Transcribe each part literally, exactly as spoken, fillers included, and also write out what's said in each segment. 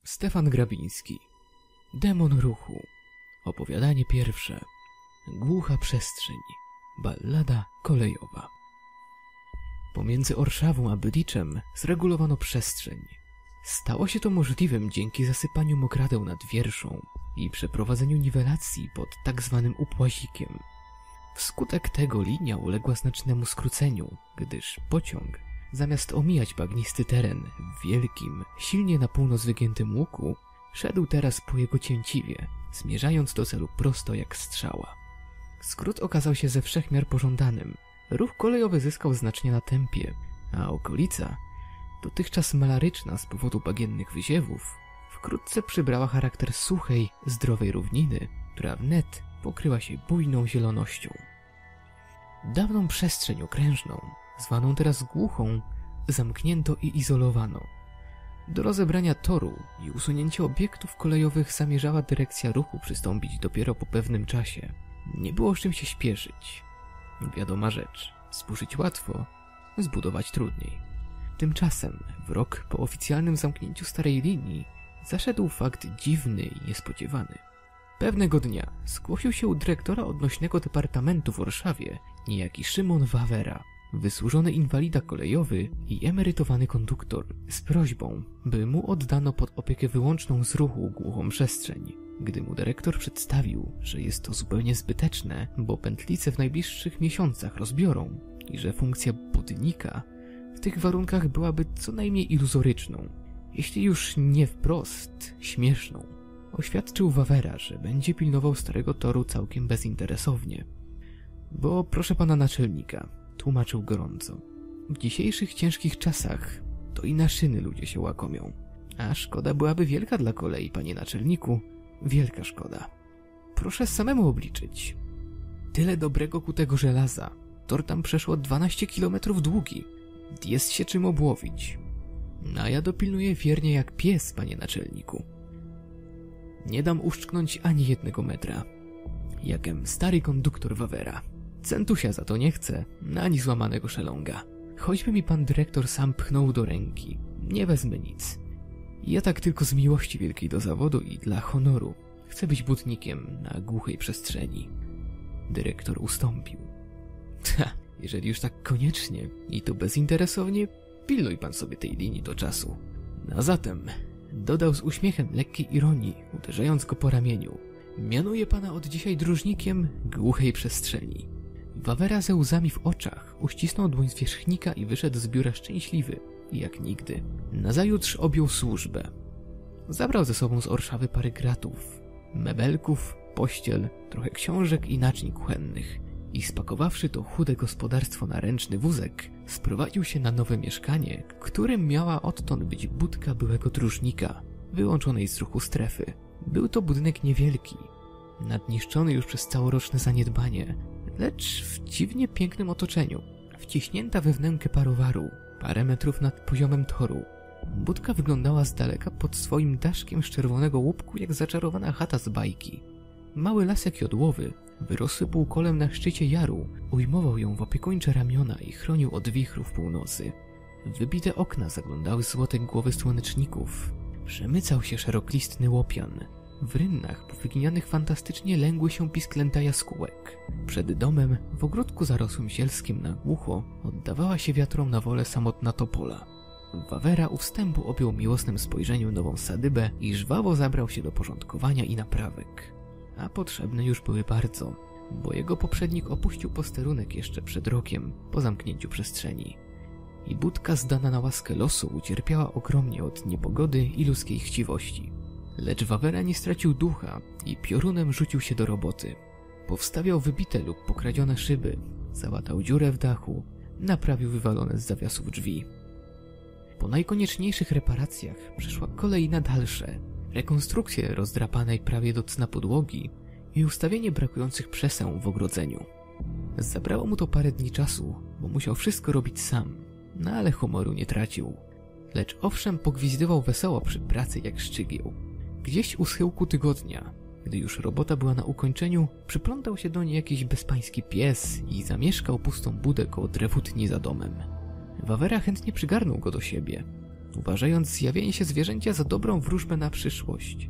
Stefan Grabiński. Demon ruchu. Opowiadanie pierwsze. Głucha przestrzeń. Ballada kolejowa. Pomiędzy Orszawą a Byliczem zregulowano przestrzeń. Stało się to możliwym dzięki zasypaniu mokradeł nad Wierszą i przeprowadzeniu niwelacji pod tak zwanym upłazikiem. Wskutek tego linia uległa znacznemu skróceniu, gdyż pociąg, zamiast omijać bagnisty teren w wielkim, silnie na północ wygiętym łuku, szedł teraz po jego cięciwie, zmierzając do celu prosto jak strzała. Skrót okazał się ze wszechmiar pożądanym. Ruch kolejowy zyskał znacznie na tempie, a okolica, dotychczas malaryczna z powodu bagiennych wyziewów, wkrótce przybrała charakter suchej, zdrowej równiny, która wnet pokryła się bujną zielonością. Dawną przestrzeń okrężną, zwaną teraz głuchą, zamknięto i izolowano. Do rozebrania toru i usunięcia obiektów kolejowych zamierzała dyrekcja ruchu przystąpić dopiero po pewnym czasie. Nie było z czym się śpieszyć. Wiadoma rzecz, zburzyć łatwo, zbudować trudniej. Tymczasem, w rok po oficjalnym zamknięciu starej linii, zaszedł fakt dziwny i niespodziewany. Pewnego dnia zgłosił się u dyrektora odnośnego departamentu w Warszawie niejaki Szymon Wawera, wysłużony inwalida kolejowy i emerytowany konduktor, z prośbą, by mu oddano pod opiekę wyłączną z ruchu głuchą przestrzeń. Gdy mu dyrektor przedstawił, że jest to zupełnie zbyteczne, bo pętlice w najbliższych miesiącach rozbiorą i że funkcja budnika w tych warunkach byłaby co najmniej iluzoryczną, jeśli już nie wprost śmieszną, oświadczył Wawera, że będzie pilnował starego toru całkiem bezinteresownie. Bo proszę pana naczelnika, tłumaczył gorąco, w dzisiejszych ciężkich czasach to i na szyny ludzie się łakomią, a szkoda byłaby wielka dla kolei, panie naczelniku, wielka szkoda. Proszę samemu obliczyć. Tyle dobrego kutego żelaza, tor tam przeszło dwanaście kilometrów długi, jest się czym obłowić. A ja dopilnuję wiernie jak pies, panie naczelniku. Nie dam uszczknąć ani jednego metra. Jakem stary konduktor Wawera. Centusia za to nie chcę, ani złamanego szelonga. Choćby mi pan dyrektor sam pchnął do ręki, nie wezmę nic. Ja tak tylko z miłości wielkiej do zawodu i dla honoru chcę być butnikiem na głuchej przestrzeni. Dyrektor ustąpił. Ha, jeżeli już tak koniecznie i to bezinteresownie, pilnuj pan sobie tej linii do czasu. A zatem, dodał z uśmiechem lekkiej ironii, uderzając go po ramieniu, mianuję pana od dzisiaj dróżnikiem głuchej przestrzeni. Wawera ze łzami w oczach uścisnął dłoń zwierzchnika i wyszedł z biura szczęśliwy, jak nigdy. Nazajutrz objął służbę. Zabrał ze sobą z Orszawy parę gratów, mebelków, pościel, trochę książek i naczyń kuchennych i spakowawszy to chude gospodarstwo na ręczny wózek, sprowadził się na nowe mieszkanie, którym miała odtąd być budka byłego dróżnika, wyłączonej z ruchu strefy. Był to budynek niewielki, nadniszczony już przez całoroczne zaniedbanie, lecz w dziwnie pięknym otoczeniu, wciśnięta we wnękę parowaru, parę metrów nad poziomem toru. Budka wyglądała z daleka pod swoim daszkiem z czerwonego łupku jak zaczarowana chata z bajki. Mały lasek jodłowy, wyrosły półkolem na szczycie jaru, ujmował ją w opiekuńcze ramiona i chronił od wichrów północy. Wybite okna zaglądały złote głowy słoneczników. Przemycał się szeroklistny łopian. W rynnach powyginianych fantastycznie lęgły się pisklęta jaskółek. Przed domem, w ogródku zarosłym zielskiem na głucho, oddawała się wiatrom na wolę samotna topola. Wawera u wstępu objął miłosnym spojrzeniem nową sadybę i żwawo zabrał się do porządkowania i naprawek. A potrzebne już były bardzo, bo jego poprzednik opuścił posterunek jeszcze przed rokiem, po zamknięciu przestrzeni. I budka zdana na łaskę losu ucierpiała ogromnie od niepogody i ludzkiej chciwości. Lecz Wawera nie stracił ducha i piorunem rzucił się do roboty. Powstawiał wybite lub pokradzione szyby, załatał dziurę w dachu, naprawił wywalone z zawiasów drzwi. Po najkonieczniejszych reparacjach przeszła kolej na dalsze, rekonstrukcję rozdrapanej prawie do cna podłogi i ustawienie brakujących przeseł w ogrodzeniu. Zabrało mu to parę dni czasu, bo musiał wszystko robić sam, no ale humoru nie tracił. Lecz owszem pogwizdywał wesoło przy pracy jak szczygieł. Gdzieś u schyłku tygodnia, gdy już robota była na ukończeniu, przyplątał się do niej jakiś bezpański pies i zamieszkał pustą budę koło drewutni za domem. Wawera chętnie przygarnął go do siebie. uważając zjawienie się zwierzęcia za dobrą wróżbę na przyszłość.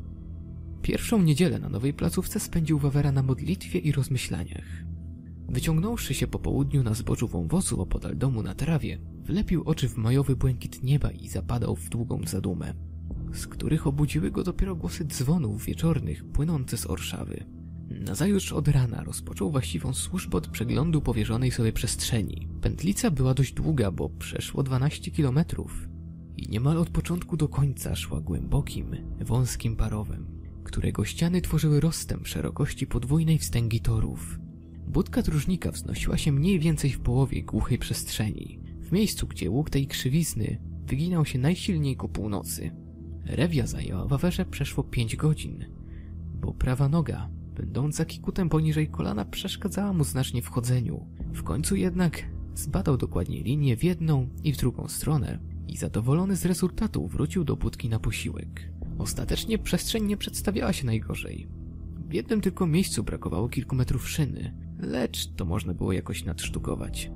Pierwszą niedzielę na nowej placówce spędził Wawera na modlitwie i rozmyślaniach. Wyciągnąwszy się po południu na zboczu wąwozu opodal domu na trawie, wlepił oczy w majowy błękit nieba i zapadał w długą zadumę, z których obudziły go dopiero głosy dzwonów wieczornych płynące z Orszawy. Nazajutrz od rana rozpoczął właściwą służbę od przeglądu powierzonej sobie przestrzeni. Pętlica była dość długa, bo przeszło dwanaście kilometrów i niemal od początku do końca szła głębokim, wąskim parowem, którego ściany tworzyły rozstęp szerokości podwójnej wstęgi torów. Budka dróżnika wznosiła się mniej więcej w połowie głuchej przestrzeni, w miejscu, gdzie łuk tej krzywizny wyginał się najsilniej ku północy. Rewia zajęła Wawerze przeszło pięć godzin, bo prawa noga, będąca kikutem poniżej kolana, przeszkadzała mu znacznie w chodzeniu. W końcu jednak zbadał dokładnie linię w jedną i w drugą stronę i zadowolony z rezultatu wrócił do budki na posiłek. Ostatecznie przestrzeń nie przedstawiała się najgorzej. W jednym tylko miejscu brakowało kilku metrów szyny, lecz to można było jakoś nadsztukować.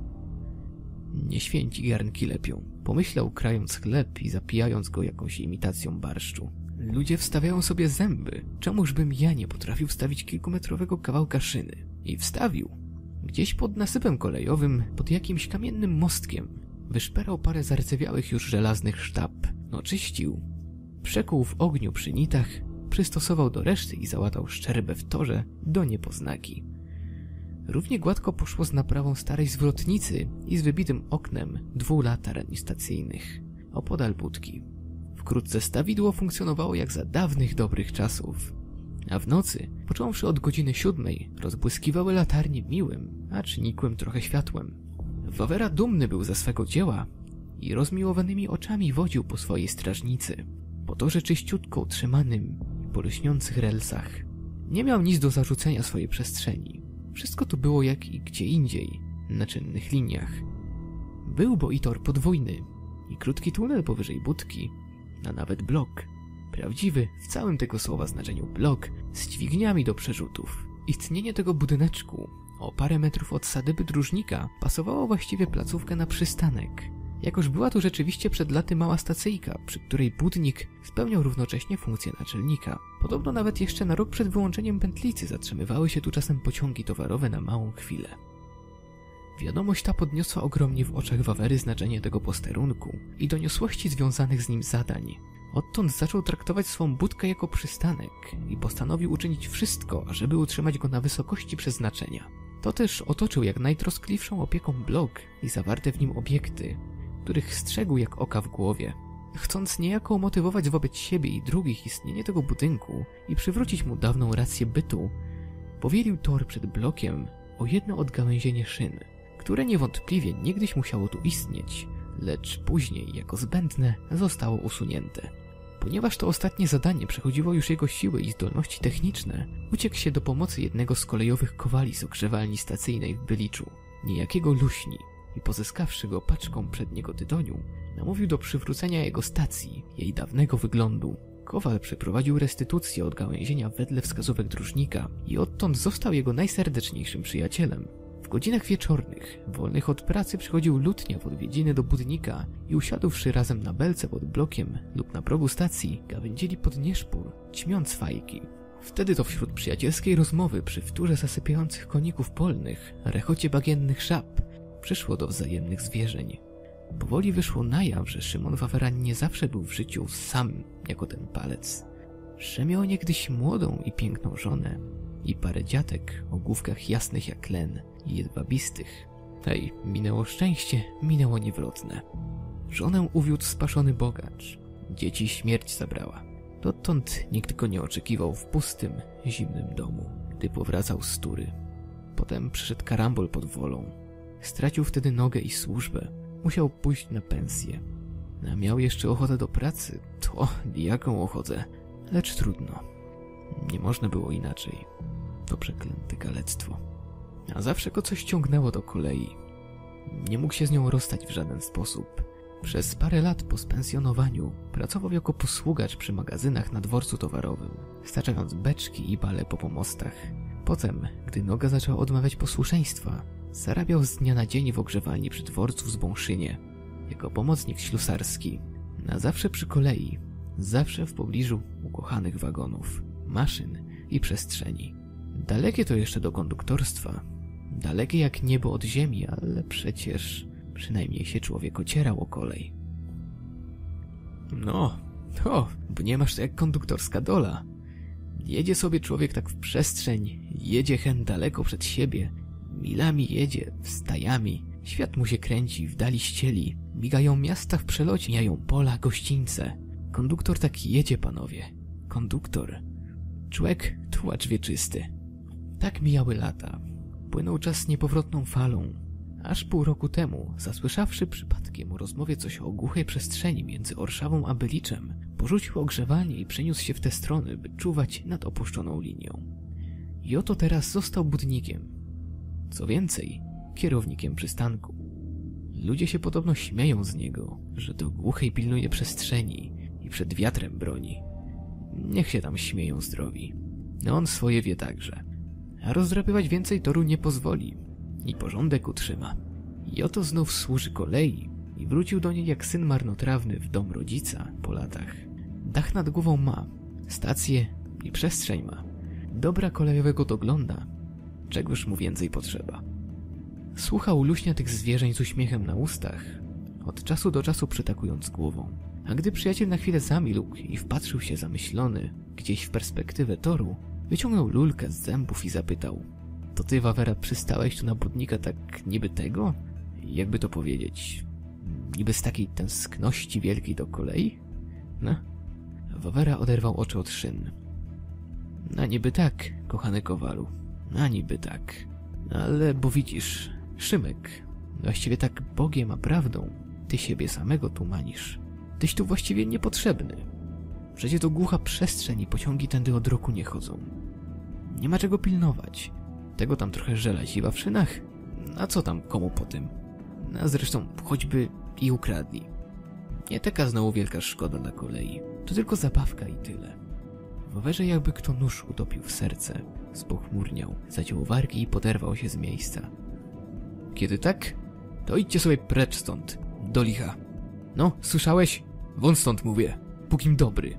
Nie święci garnki lepią, pomyślał, krając chleb i zapijając go jakąś imitacją barszczu. Ludzie wstawiają sobie zęby, czemuż bym ja nie potrafił wstawić kilkumetrowego kawałka szyny? I wstawił. Gdzieś pod nasypem kolejowym, pod jakimś kamiennym mostkiem, wyszperał parę zardzewiałych już żelaznych sztab, oczyścił, przekuł w ogniu przy nitach, przystosował do reszty i załatał szczerbę w torze do niepoznaki. Równie gładko poszło z naprawą starej zwrotnicy i z wybitym oknem dwóch latarni stacyjnych opodal budki. Wkrótce stawidło funkcjonowało jak za dawnych dobrych czasów, a w nocy, począwszy od godziny siódmej, rozbłyskiwały latarnie miłym, acz nikłym trochę światłem. Wawera dumny był ze swego dzieła i rozmiłowanymi oczami wodził po swojej strażnicy, po torze czyściutko utrzymanym i po lśniących relsach. Nie miał nic do zarzucenia swojej przestrzeni. Wszystko tu było jak i gdzie indziej, na czynnych liniach. Był bo i tor podwójny, i krótki tunel powyżej budki, a nawet blok. Prawdziwy, w całym tego słowa znaczeniu blok, z dźwigniami do przerzutów. Istnienie tego budyneczku, o parę metrów od sadyby dróżnika, pasowało właściwie placówkę na przystanek. Jakoż była to rzeczywiście przed laty mała stacyjka, przy której budnik spełniał równocześnie funkcję naczelnika. Podobno nawet jeszcze na rok przed wyłączeniem pętlicy zatrzymywały się tu czasem pociągi towarowe na małą chwilę. Wiadomość ta podniosła ogromnie w oczach Wawery znaczenie tego posterunku i doniosłości związanych z nim zadań. Odtąd zaczął traktować swą budkę jako przystanek i postanowił uczynić wszystko, ażeby utrzymać go na wysokości przeznaczenia. To też otoczył jak najtroskliwszą opieką blok i zawarte w nim obiekty, których strzegł jak oka w głowie. Chcąc niejako umotywować wobec siebie i drugich istnienie tego budynku i przywrócić mu dawną rację bytu, powielił tor przed blokiem o jedno odgałęzienie szyn, które niewątpliwie niegdyś musiało tu istnieć, lecz później jako zbędne zostało usunięte. Ponieważ to ostatnie zadanie przechodziło już jego siły i zdolności techniczne, uciekł się do pomocy jednego z kolejowych kowali z ogrzewalni stacyjnej w Byliczu, niejakiego Luśni, i pozyskawszy go paczką przedniego tytoniu, namówił do przywrócenia jego stacji, jej dawnego wyglądu. Kowal przeprowadził restytucję od gałęzienia wedle wskazówek dróżnika i odtąd został jego najserdeczniejszym przyjacielem. W godzinach wieczornych, wolnych od pracy, przychodził lutnia w odwiedziny do budnika i usiadłszy razem na belce pod blokiem lub na progu stacji, gawędzili pod nieszpór, ćmiąc fajki. Wtedy to wśród przyjacielskiej rozmowy przy wtórze zasypiających koników polnych, rechocie bagiennych żab, przyszło do wzajemnych zwierzeń. Powoli wyszło na jaw, że Szymon Wawera nie zawsze był w życiu sam jako ten palec, że miał niegdyś młodą i piękną żonę i parę dziatek o główkach jasnych jak len i jedwabistych. Hej, minęło szczęście, minęło niewrotne. Żonę uwiódł spaszony bogacz, dzieci śmierć zabrała. Dotąd nikt go nie oczekiwał w pustym, zimnym domu, gdy powracał z tury. Potem przyszedł karambol pod Wolą. Stracił wtedy nogę i służbę. Musiał pójść na pensję. A miał jeszcze ochotę do pracy. To jaką ochotę? Lecz trudno. Nie można było inaczej. To przeklęte kalectwo. A zawsze go coś ciągnęło do kolei. Nie mógł się z nią rozstać w żaden sposób. Przez parę lat po spensjonowaniu pracował jako posługacz przy magazynach na dworcu towarowym, staczając beczki i bale po pomostach. Potem, gdy noga zaczęła odmawiać posłuszeństwa, zarabiał z dnia na dzień w ogrzewalni przy dworcu w Zbąszynie, jako pomocnik ślusarski. Na zawsze przy kolei, zawsze w pobliżu ukochanych wagonów, maszyn i przestrzeni. Dalekie to jeszcze do konduktorstwa, dalekie jak niebo od ziemi, ale przecież przynajmniej się człowiek ocierał o kolej. No, to, bo nie masz to jak konduktorska dola. Jedzie sobie człowiek tak w przestrzeń, jedzie hen daleko przed siebie, milami jedzie, stajami, świat mu się kręci, w dali ścieli, migają miasta w przelocie, mijają pola, gościńce. Konduktor tak jedzie, panowie. Konduktor. Człek, tułacz wieczysty. Tak mijały lata. Płynął czas niepowrotną falą. Aż pół roku temu, zasłyszawszy przypadkiem o rozmowie coś o głuchej przestrzeni między Orszawą a Byliczem, porzucił ogrzewanie i przeniósł się w te strony, by czuwać nad opuszczoną linią. I oto teraz został budnikiem. Co więcej, kierownikiem przystanku. Ludzie się podobno śmieją z niego, że do głuchej pilnuje przestrzeni i przed wiatrem broni. Niech się tam śmieją zdrowi. On swoje wie także. A rozdrapywać więcej toru nie pozwoli. I porządek utrzyma. I oto znów służy kolei i wrócił do niej jak syn marnotrawny w dom rodzica po latach. Dach nad głową ma, stację i przestrzeń ma. Dobra kolejowego dogląda. Czegoż mu więcej potrzeba. Słuchał luśnia tych zwierzeń z uśmiechem na ustach, od czasu do czasu przytakując głową. A gdy przyjaciel na chwilę zamilkł i wpatrzył się zamyślony gdzieś w perspektywę toru, wyciągnął lulkę z zębów i zapytał: to ty, Wawera, przystałeś tu na budnika tak niby tego? Jakby to powiedzieć? Niby z takiej tęskności wielkiej do kolei? No. Wawera oderwał oczy od szyn. A niby tak, kochany Kowalu. A niby tak. Ale bo widzisz, Szymek, właściwie tak Bogiem a prawdą, ty siebie samego tu manisz. Tyś tu właściwie niepotrzebny. Przecież to głucha przestrzeń i pociągi tędy od roku nie chodzą. Nie ma czego pilnować. Tego tam trochę żela siwa w szynach. A co tam komu po tym? A zresztą choćby i ukradli. Nie taka znowu wielka szkoda dla kolei. To tylko zabawka i tyle. Wawerze jakby kto nóż utopił w serce. Spochmurniał, zaciął wargi i poderwał się z miejsca. Kiedy tak, to idźcie sobie precz stąd, do licha. No, słyszałeś? Won stąd mówię, pókim dobry.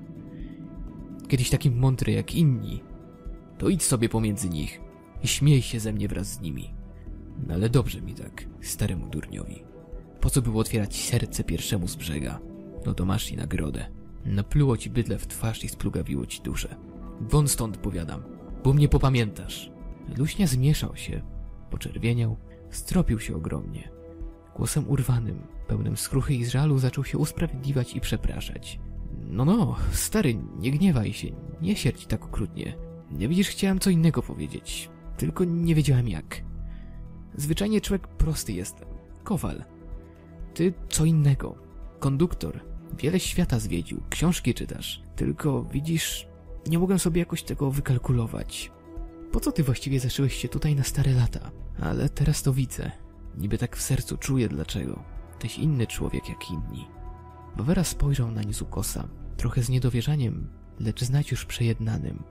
Kiedyś taki mądry jak inni, to idź sobie pomiędzy nich i śmiej się ze mnie wraz z nimi. No ale dobrze mi tak, staremu durniowi. Po co było otwierać serce pierwszemu z brzega? No to masz i nagrodę. Napluło ci bydle w twarz i splugawiło ci duszę. Won stąd, powiadam, bo mnie popamiętasz. Luśnia zmieszał się, poczerwieniał, stropił się ogromnie. Głosem urwanym, pełnym skruchy i żalu zaczął się usprawiedliwiać i przepraszać. No, no, stary, nie gniewaj się, nie sierdź tak okrutnie. Nie widzisz, chciałem co innego powiedzieć, tylko nie wiedziałem jak. Zwyczajnie człowiek prosty jestem, Kowal. Ty co innego, konduktor, wiele świata zwiedził, książki czytasz, tylko widzisz, nie mogłem sobie jakoś tego wykalkulować. Po co ty właściwie zaszyłeś się tutaj na stare lata? Ale teraz to widzę. Niby tak w sercu czuję dlaczego. Tyś inny człowiek jak inni. Wawera spojrzał nań z ukosa, trochę z niedowierzaniem, lecz znać już przejednanym.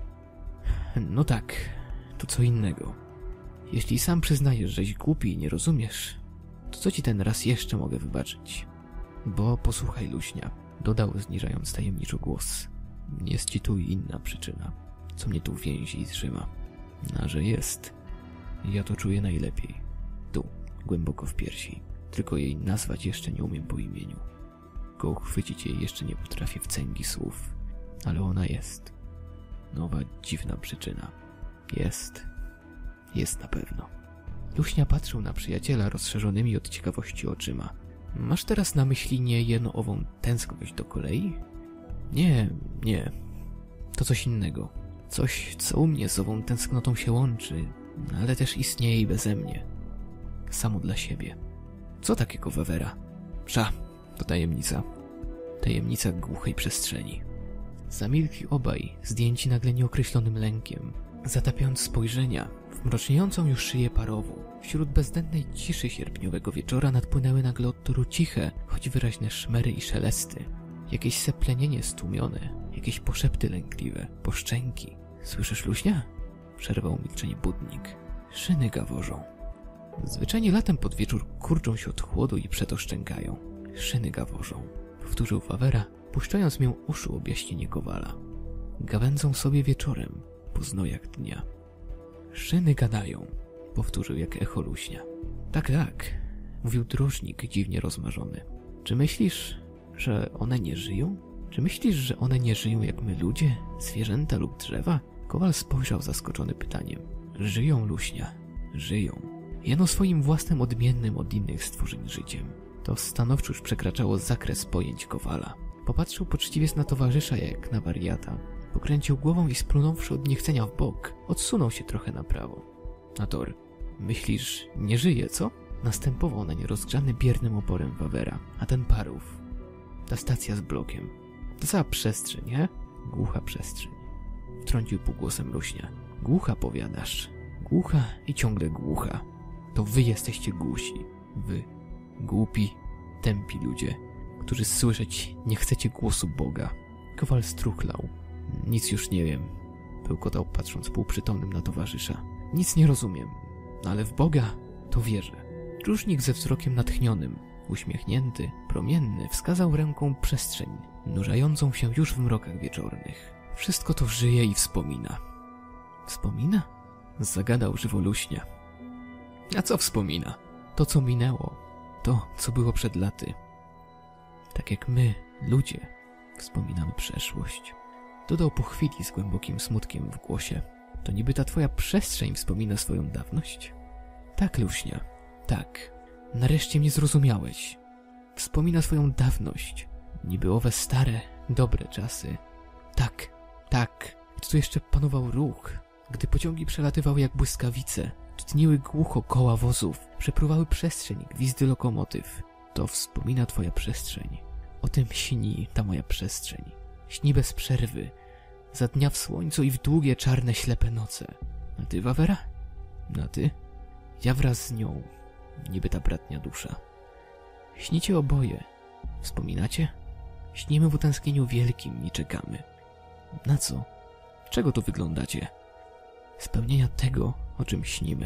No tak, to co innego. Jeśli sam przyznajesz, żeś głupi i nie rozumiesz, to co ci ten raz jeszcze mogę wybaczyć? Bo posłuchaj, Luśnia, dodał zniżając tajemniczo głos. Jest ci tu i inna przyczyna, co mnie tu więzi i trzyma. A że jest, ja to czuję najlepiej. Tu, głęboko w piersi. Tylko jej nazwać jeszcze nie umiem po imieniu. Go uchwycić jej jeszcze nie potrafię w cęgi słów. Ale ona jest. Nowa, dziwna przyczyna. Jest. Jest na pewno. Luśnia patrzył na przyjaciela rozszerzonymi od ciekawości oczyma. Masz teraz na myśli nie jedną ową tęskność do kolei? Nie, nie. To coś innego. Coś, co u mnie z ową tęsknotą się łączy, ale też istnieje i beze mnie. Samo dla siebie. Co takiego, Wawera? Psza, to tajemnica. Tajemnica głuchej przestrzeni. Zamilkli obaj, zdjęci nagle nieokreślonym lękiem, zatapiając spojrzenia w mroczniejącą już szyję parową. Wśród bezdennej ciszy sierpniowego wieczora nadpłynęły nagle od toru ciche, choć wyraźne szmery i szelesty. Jakieś seplenienie stłumione, jakieś poszepty lękliwe, poszczęki. Słyszysz, Luśnia? Przerwał milczenie budnik. Szyny gaworzą. Zwyczajnie latem pod wieczór kurczą się od chłodu i przeto szczękają. Szyny gaworzą. powtórzył Wawera, puszczając mię uszu objaśnienie Kowala. Gawędzą sobie wieczorem, po znojach dnia. Szyny gadają, powtórzył jak echo Luśnia. Tak, tak, mówił drożnik dziwnie rozmarzony. Czy myślisz, że one nie żyją? Czy myślisz, że one nie żyją jak my ludzie, zwierzęta lub drzewa? Kowal spojrzał zaskoczony pytaniem. Żyją, Luśnia, żyją. Jeno swoim własnym odmiennym od innych stworzeń życiem. To stanowczo już przekraczało zakres pojęć Kowala. Popatrzył poczciwie na towarzysza jak na wariata. Pokręcił głową i splunąwszy od niechcenia w bok, odsunął się trochę na prawo. Ator, myślisz, nie żyje, co? Następował na nie rozgrzany biernym oporem Wawera. A ten Parów, ta stacja z blokiem, to cała przestrzeń, he? Głucha przestrzeń. Wtrącił półgłosem Luśnia. Głucha, powiadasz. Głucha i ciągle głucha. To wy jesteście głusi. Wy, głupi, tępi ludzie, którzy słyszeć nie chcecie głosu Boga. Kowal struchlał. Nic już nie wiem, bełkotał patrząc półprzytomnym na towarzysza. Nic nie rozumiem, ale w Boga to wierzę. Dróżnik ze wzrokiem natchnionym, uśmiechnięty, promienny, wskazał ręką przestrzeń, nurzającą się już w mrokach wieczornych. Wszystko to żyje i wspomina. Wspomina? Zagadał żywo Luśnia. A co wspomina? To, co minęło. To, co było przed laty. Tak jak my, ludzie, wspominamy przeszłość. Dodał po chwili z głębokim smutkiem w głosie. To niby ta twoja przestrzeń wspomina swoją dawność? Tak, Luśnia, tak. Nareszcie mnie zrozumiałeś. Wspomina swoją dawność. Niby owe stare, dobre czasy. Tak, tak. Gdy tu jeszcze panował ruch. Gdy pociągi przelatywały jak błyskawice. Tniły głucho koła wozów. Przepływały przestrzeń, gwizdy lokomotyw. To wspomina twoja przestrzeń. O tym śni ta moja przestrzeń. Śni bez przerwy. Za dnia w słońcu i w długie, czarne, ślepe noce. A ty, Wawera? A ty? Ja wraz z nią. Niby ta bratnia dusza. Śnicie oboje. Wspominacie? Śnimy w utęsknieniu wielkim i czekamy. Na co? Czego tu wyglądacie? Spełnienia tego, o czym śnimy.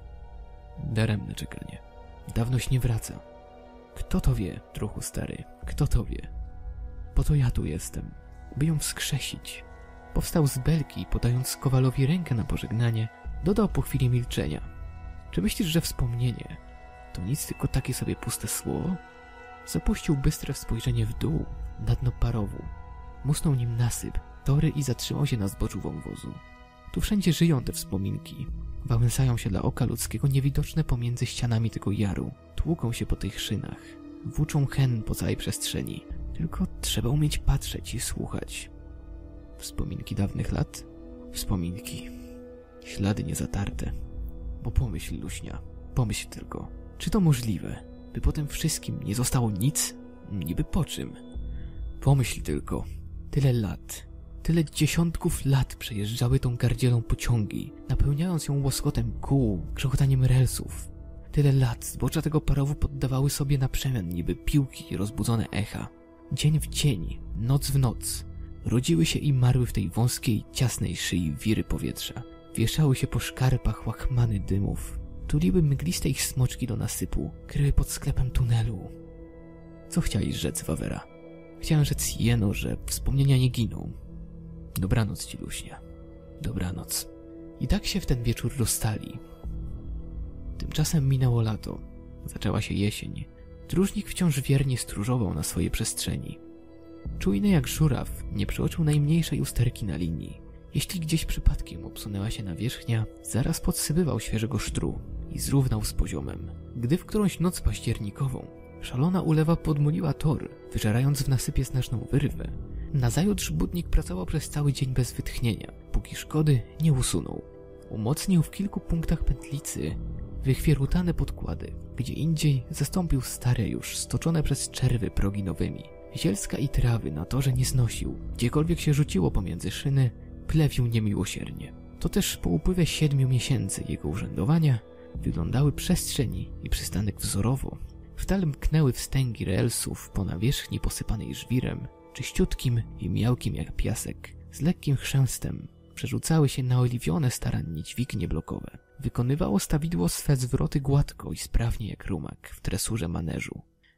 Daremne czekanie. Dawność nie wraca. Kto to wie, druhu stary? Kto to wie? Po to ja tu jestem, by ją wskrzesić. Powstał z belki i podając Kowalowi rękę na pożegnanie, dodał po chwili milczenia. Czy myślisz, że wspomnienie to nic, tylko takie sobie puste słowo? Zapuścił bystre spojrzenie w dół, na dno parowu. Musnął nim nasyp, tory i zatrzymał się na zboczu wąwozu. Tu wszędzie żyją te wspominki. Wałęsają się dla oka ludzkiego niewidoczne pomiędzy ścianami tego jaru. Tłuką się po tych szynach. Włóczą hen po całej przestrzeni. Tylko trzeba umieć patrzeć i słuchać. Wspominki dawnych lat? Wspominki. Ślady niezatarte. Bo pomyśl, Luśnia, pomyśl tylko. Czy to możliwe, by po tym wszystkim nie zostało nic? Niby po czym? Pomyśl tylko. Tyle lat, tyle dziesiątków lat przejeżdżały tą gardzielą pociągi, napełniając ją łoskotem kół, grzechotaniem relsów. Tyle lat zbocza tego parowu poddawały sobie na przemian niby piłki rozbudzone echa. Dzień w dzień, noc w noc. Rodziły się i marły w tej wąskiej, ciasnej szyi wiry powietrza. Wieszały się po szkarpach łachmany dymów. Tuliły mgliste ich smoczki do nasypu. Kryły pod sklepem tunelu. Co chciałeś rzec, Wawera? Chciałem rzec jeno, że wspomnienia nie giną. Dobranoc ci, Luśnia. Dobranoc. I tak się w ten wieczór rozstali. Tymczasem minęło lato. Zaczęła się jesień. Dróżnik wciąż wiernie stróżował na swojej przestrzeni. Czujny jak żuraw, nie przeoczył najmniejszej usterki na linii. Jeśli gdzieś przypadkiem obsunęła się nawierzchnia, zaraz podsypywał świeżego sztru i zrównał z poziomem. Gdy w którąś noc październikową szalona ulewa podmuliła tor, wyżerając w nasypie znaczną wyrwę, nazajutrz budnik pracował przez cały dzień bez wytchnienia, póki szkody nie usunął. Umocnił w kilku punktach pętlicy wychwierutane podkłady, gdzie indziej zastąpił stare już, stoczone przez czerwy progi nowymi. Zielska i trawy na torze nie znosił, gdziekolwiek się rzuciło pomiędzy szyny, plewił niemiłosiernie. To też po upływie siedmiu miesięcy jego urzędowania wyglądały przestrzeń i przystanek wzorowo. W dal mknęły wstęgi relsów po nawierzchni posypanej żwirem, czyściutkim i miałkim jak piasek, z lekkim chrzęstem przerzucały się naoliwione starannie dźwignie blokowe. Wykonywało stawidło swe zwroty gładko i sprawnie jak rumak w tresurze maneżu.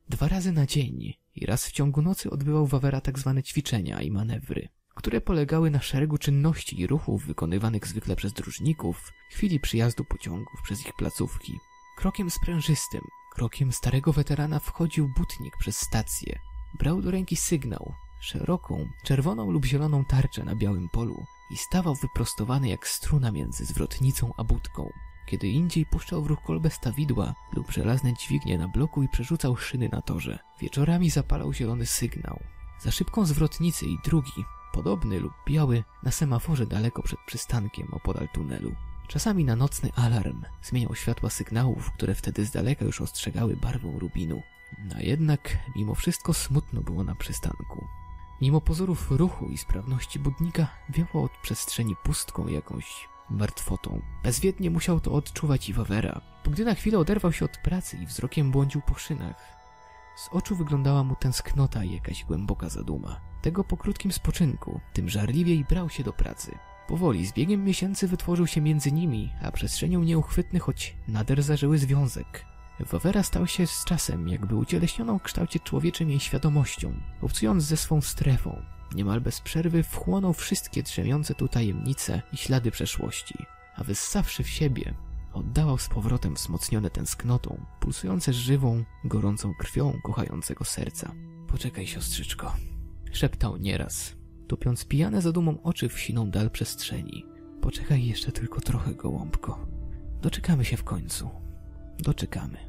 Dwa razy na dzień i raz w ciągu nocy odbywał Wawera tak zwane ćwiczenia i manewry, które polegały na szeregu czynności i ruchów wykonywanych zwykle przez dróżników w chwili przyjazdu pociągów przez ich placówki. Krokiem sprężystym, krokiem starego weterana wchodził butnik przez stację. Brał do ręki sygnał, szeroką, czerwoną lub zieloną tarczę na białym polu i stawał wyprostowany jak struna między zwrotnicą a budką. Kiedy indziej puszczał w ruch kolbę stawidła lub żelazne dźwignie na bloku i przerzucał szyny na torze. Wieczorami zapalał zielony sygnał. Za szybką zwrotnicy i drugi, podobny lub biały, na semaforze daleko przed przystankiem opodal tunelu. Czasami na nocny alarm zmieniał światła sygnałów, które wtedy z daleka już ostrzegały barwą rubinu. A jednak mimo wszystko smutno było na przystanku. Mimo pozorów ruchu i sprawności budnika wiało od przestrzeni pustką jakąś martwotą. Bezwiednie musiał to odczuwać i Wawera, bo gdy na chwilę oderwał się od pracy i wzrokiem błądził po szynach, z oczu wyglądała mu tęsknota i jakaś głęboka zaduma. Tego po krótkim spoczynku, tym żarliwiej brał się do pracy. Powoli, z biegiem miesięcy wytworzył się między nimi, a przestrzenią nieuchwytny, choć nader zażyły związek. Wawera stał się z czasem jakby ucieleśnioną w kształcie człowieczym jej świadomością. Obcując ze swą strefą, niemal bez przerwy wchłonął wszystkie drzemiące tu tajemnice i ślady przeszłości, a wyssawszy w siebie, oddawał z powrotem wzmocnione tęsknotą, pulsujące żywą, gorącą krwią kochającego serca. Poczekaj, siostrzyczko, szeptał nieraz, topiąc pijane zadumą oczy w siną dal przestrzeni. Poczekaj jeszcze tylko trochę, gołąbko. Doczekamy się w końcu. Doczekamy.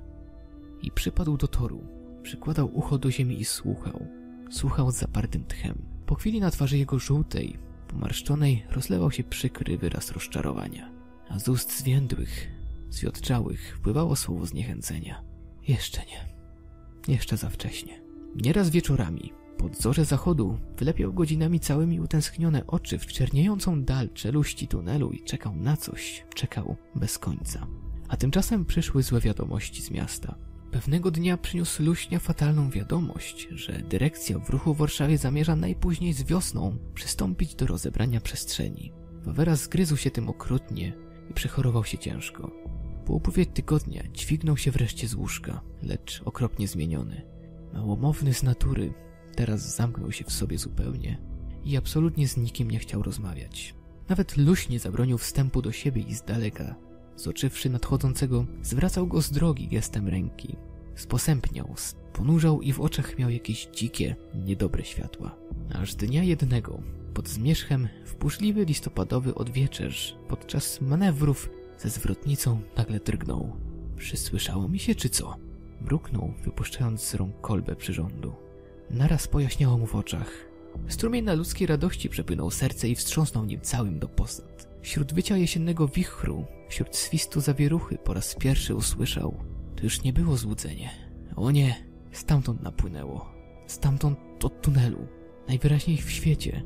I przypadł do toru. Przykładał ucho do ziemi i słuchał. Słuchał z zapartym tchem. Po chwili na twarzy jego żółtej, pomarszczonej, rozlewał się przykry wyraz rozczarowania. A z ust zwiędłych, zwiotczałych wpływało słowo zniechęcenia. Jeszcze nie. Jeszcze za wcześnie. Nieraz wieczorami, pod zorze zachodu, wylepiał godzinami całymi utęsknione oczy w czerniejącą dal czeluści tunelu i czekał na coś. Czekał bez końca. A tymczasem przyszły złe wiadomości z miasta. Pewnego dnia przyniósł Luśnia fatalną wiadomość, że dyrekcja w ruchu w Warszawie zamierza najpóźniej z wiosną przystąpić do rozebrania przestrzeni. Wawera zgryzł się tym okrutnie i przechorował się ciężko. Po upływie tygodnia dźwignął się wreszcie z łóżka, lecz okropnie zmieniony. Małomowny z natury, teraz zamknął się w sobie zupełnie i absolutnie z nikim nie chciał rozmawiać. Nawet Luśnie zabronił wstępu do siebie i z daleka, zoczywszy nadchodzącego, zwracał go z drogi gestem ręki. Sposępniał, ponurzał i w oczach miał jakieś dzikie, niedobre światła. Aż dnia jednego, pod zmierzchem, w burzliwy listopadowy odwieczerz, podczas manewrów ze zwrotnicą nagle drgnął. Przysłyszało mi się, czy co? Mruknął, wypuszczając z rąk kolbę przyrządu. Naraz pojaśniało mu w oczach. Strumień na ludzkiej radości przepłynął serce i wstrząsnął nim całym do posad. Wśród wycia jesiennego wichru, wśród swistu zawieruchy po raz pierwszy usłyszał. To już nie było złudzenie. O nie, stamtąd napłynęło. Stamtąd od tunelu. Najwyraźniej w świecie.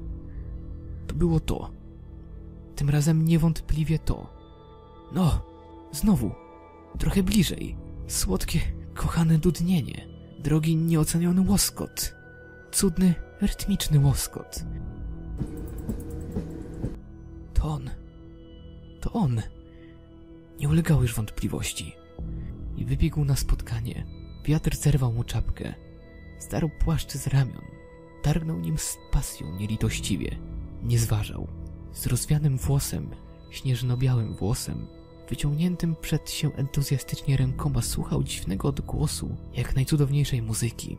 To było to. Tym razem niewątpliwie to. No, znowu. Trochę bliżej. Słodkie, kochane dudnienie. Drogi, nieoceniony łoskot. Cudny, rytmiczny łoskot. To on. To on. Nie ulegały już wątpliwości. I wybiegł na spotkanie. Wiatr zerwał mu czapkę. Zdarł płaszcz z ramion. Targnął nim z pasją nielitościwie. Nie zważał. Z rozwianym włosem, śnieżno-białym włosem, wyciągniętym przed się entuzjastycznie rękoma, słuchał dziwnego odgłosu, jak najcudowniejszej muzyki.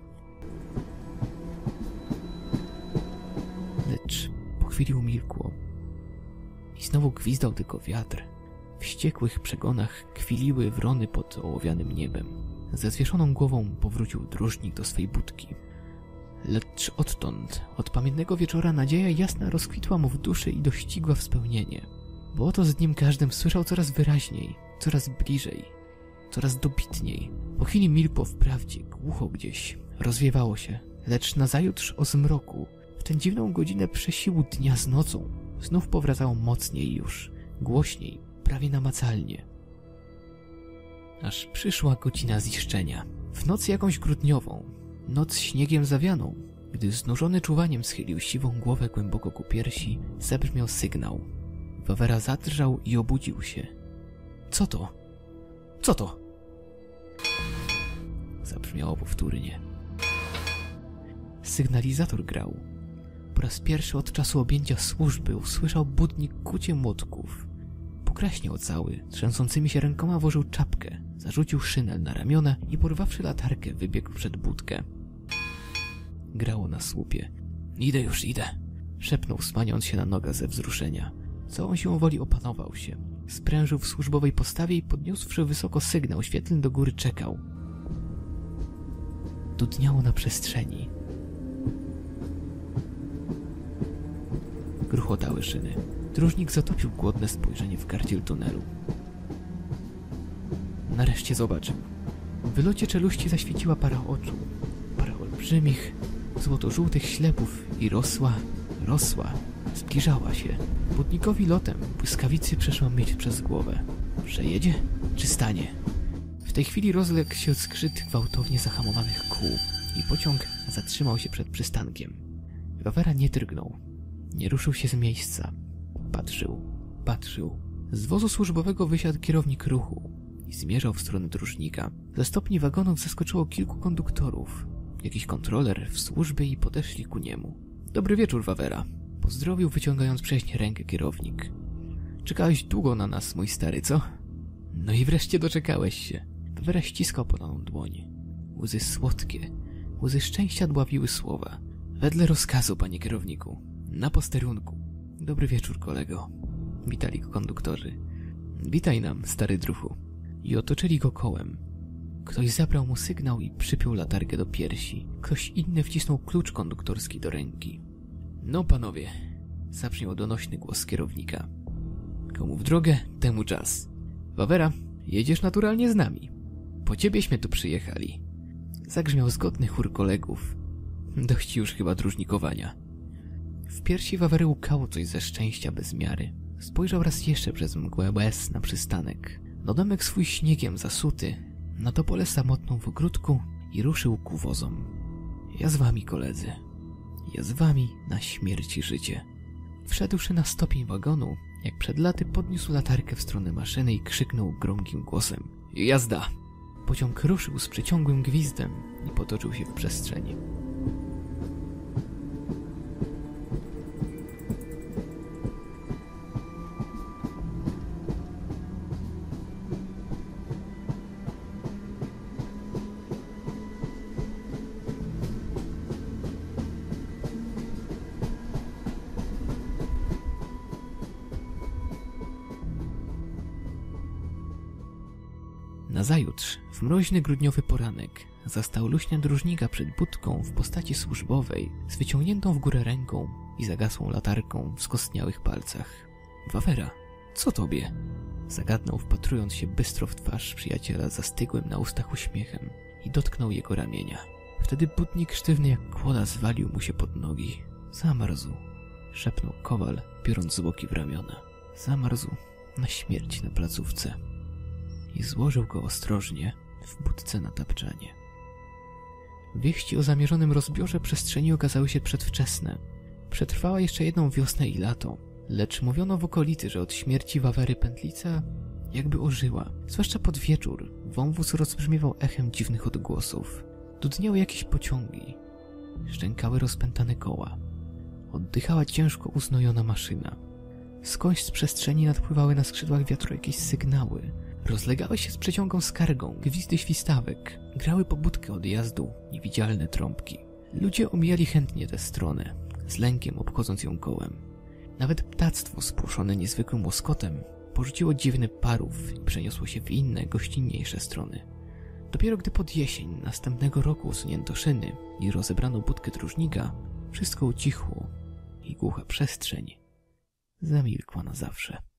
Lecz po chwili umilkło. I znowu gwizdał tylko wiatr. W wściekłych przegonach kwiliły wrony pod ołowianym niebem. Ze zwieszoną głową powrócił dróżnik do swej budki. Lecz odtąd, od pamiętnego wieczora, nadzieja jasna rozkwitła mu w duszy i dościgła w spełnienie. Bo oto z dniem każdym słyszał coraz wyraźniej, coraz bliżej, coraz dobitniej. Po chwili milkło wprawdzie, głucho gdzieś, rozwiewało się, lecz nazajutrz o zmroku, w tę dziwną godzinę przesiłu dnia z nocą, znów powracało mocniej już, głośniej, prawie namacalnie. Aż przyszła godzina ziszczenia. W noc jakąś grudniową, noc śniegiem zawianą, gdy znużony czuwaniem schylił siwą głowę głęboko ku piersi, zabrzmiał sygnał. Wawera zadrżał i obudził się. Co to? Co to? Zabrzmiało powtórnie. Sygnalizator grał. Po raz pierwszy od czasu objęcia służby usłyszał Budnik kucie młotków. Pokraśniał cały, trzęsącymi się rękoma włożył czapkę, zarzucił szynel na ramiona i porwawszy latarkę wybiegł przed budkę. Grało na słupie. Idę już, idę, szepnął, smaniąc się na nogę ze wzruszenia. Całą siłą woli opanował się. Sprężył w służbowej postawie i podniósłszy wysoko sygnał świetlny do góry czekał. Dudniało na przestrzeni. Gruchotały szyny. Dróżnik zatopił głodne spojrzenie w gardziel tunelu. Nareszcie zobaczył. W wylocie czeluści zaświeciła para oczu. Para olbrzymich, złoto-żółtych ślepów i rosła, rosła, zbliżała się. Budnikowi lotem błyskawicy przeszła myśl przez głowę. Przejedzie czy stanie? W tej chwili rozległ się skrzyt gwałtownie zahamowanych kół i pociąg zatrzymał się przed przystankiem. Wawera nie drgnął. Nie ruszył się z miejsca. Patrzył, patrzył. Z wozu służbowego wysiadł kierownik ruchu i zmierzał w stronę dróżnika. Ze stopni wagonów zeskoczyło kilku konduktorów. Jakiś kontroler w służbie i podeszli ku niemu. Dobry wieczór, Wawera. Pozdrowił, wyciągając prześnie rękę kierownik. Czekałeś długo na nas, mój stary, co? No i wreszcie doczekałeś się. Wawera ściskał podaną dłoń. Łzy słodkie, łzy szczęścia dławiły słowa. Wedle rozkazu, panie kierowniku. Na posterunku. Dobry wieczór, kolego. Witali go konduktorzy. Witaj nam, stary druhu. I otoczyli go kołem. Ktoś zabrał mu sygnał i przypiął latarkę do piersi. Ktoś inny wcisnął klucz konduktorski do ręki. No, panowie, zabrzmiał donośny głos kierownika. Komu w drogę, temu czas. Wawera, jedziesz naturalnie z nami. Po ciebieśmy tu przyjechali. Zagrzmiał zgodny chór kolegów. Dość już chyba dróżnikowania. W piersi Wawery łkało coś ze szczęścia bez miary. Spojrzał raz jeszcze przez mgłę łez na przystanek. Na domek swój śniegiem zasuty, na topole samotną w ogródku i ruszył ku wozom. Ja z wami, koledzy. Ja z wami na śmierć i życie. Wszedłszy na stopień wagonu, jak przed laty podniósł latarkę w stronę maszyny i krzyknął gromkim głosem. Jazda! Pociąg ruszył z przeciągłym gwizdem i potoczył się w przestrzeni. Nazajutrz, w mroźny grudniowy poranek, zastał luźnia dróżnika przed budką w postaci służbowej, z wyciągniętą w górę ręką i zagasłą latarką w skostniałych palcach. Wawera, co tobie? Zagadnął, wpatrując się bystro w twarz przyjaciela zastygłym na ustach uśmiechem i dotknął jego ramienia. Wtedy Budnik sztywny jak kłoda zwalił mu się pod nogi. Zamarzł, szepnął kowal, biorąc zwłoki w ramiona. Zamarzł na śmierć na placówce. I złożył go ostrożnie w budce na tapczanie. Wieści o zamierzonym rozbiorze przestrzeni okazały się przedwczesne. Przetrwała jeszcze jedną wiosnę i lato, lecz mówiono w okolicy, że od śmierci Wawery pętlica jakby ożyła. Zwłaszcza pod wieczór wąwóz rozbrzmiewał echem dziwnych odgłosów. Dudniały jakieś pociągi. Szczękały rozpętane koła. Oddychała ciężko uznojona maszyna. Skądś z przestrzeni nadpływały na skrzydłach wiatru jakieś sygnały. Rozlegały się z przeciągłą skargą, gwizdy świstawek, grały pobudkę odjazdu, niewidzialne trąbki. Ludzie omijali chętnie tę stronę, z lękiem obchodząc ją kołem. Nawet ptactwo spłoszone niezwykłym łoskotem porzuciło dziwny parów i przeniosło się w inne, gościnniejsze strony. Dopiero gdy pod jesień następnego roku usunięto szyny i rozebrano budkę dróżnika, wszystko ucichło i głucha przestrzeń zamilkła na zawsze.